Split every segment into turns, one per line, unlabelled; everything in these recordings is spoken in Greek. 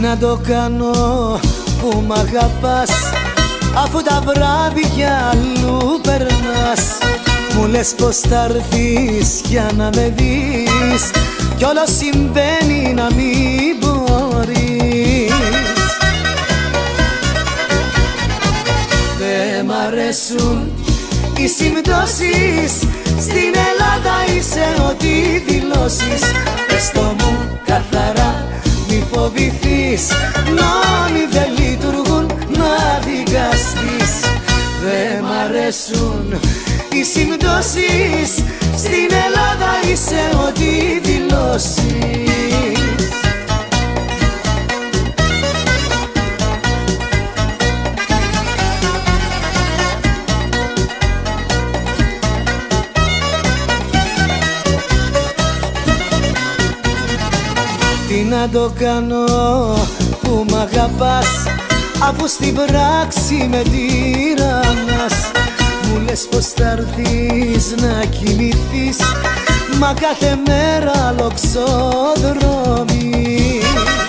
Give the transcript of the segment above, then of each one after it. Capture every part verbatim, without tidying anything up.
να το κάνω που μ' αγαπάς, αφού τα βράδια αλλού περνάς? Μου λες πως θα έρθεις για να με δεις, κι όλο συμβαίνει να μην μπορείς. Δε μ' αρέσουν οι συμπτώσεις, στην Ελλάδα είσαι ό,τι δηλώσεις. Πες το μου καθαρά, μη φοβηθείς, νόμοι δεν λειτουργούν να δικαστείς. Δε μ' αρέσουν οι συμπτώσεις, στην Ελλάδα είσαι ό,τι δηλώσεις. Τι να το κάνω που μ' αγαπάς, αφού στην πράξη με τυραννάς? Μου λες πως θα έρθεις να κοιμηθείς, μα κάθε μέρα λοξοδρομείς.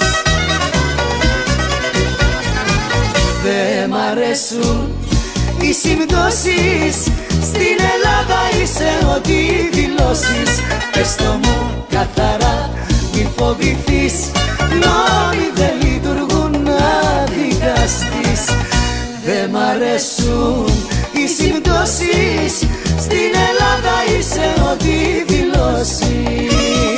Δε μ' αρέσουν οι συμπτώσεις, στην Ελλάδα είσαι ό,τι δηλώσεις. Πες το μου καθαρά, μη φοβηθείς, νόμοι δεν λειτουργούν να δικαστείς. Δε μ' αρέσουν οι συμπτώσεις, στην Ελλάδα είσαι ό,τι δηλώσεις.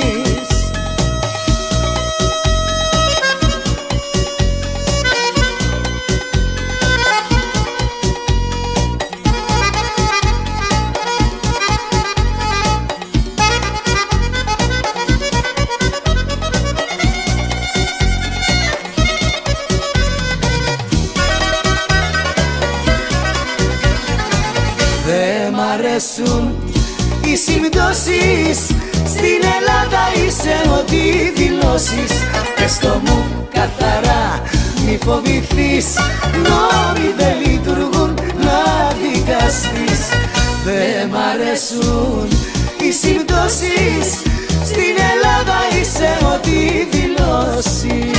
Δε μ' αρέσουν οι συμπτώσεις, στην Ελλάδα είσαι ό,τι δηλώσεις. Πες το μου καθαρά, μη φοβηθείς, νόμοι δεν λειτουργούν να δικαστείς. Δε μ' αρέσουν οι συμπτώσεις, στην Ελλάδα είσαι ό,τι δηλώσεις.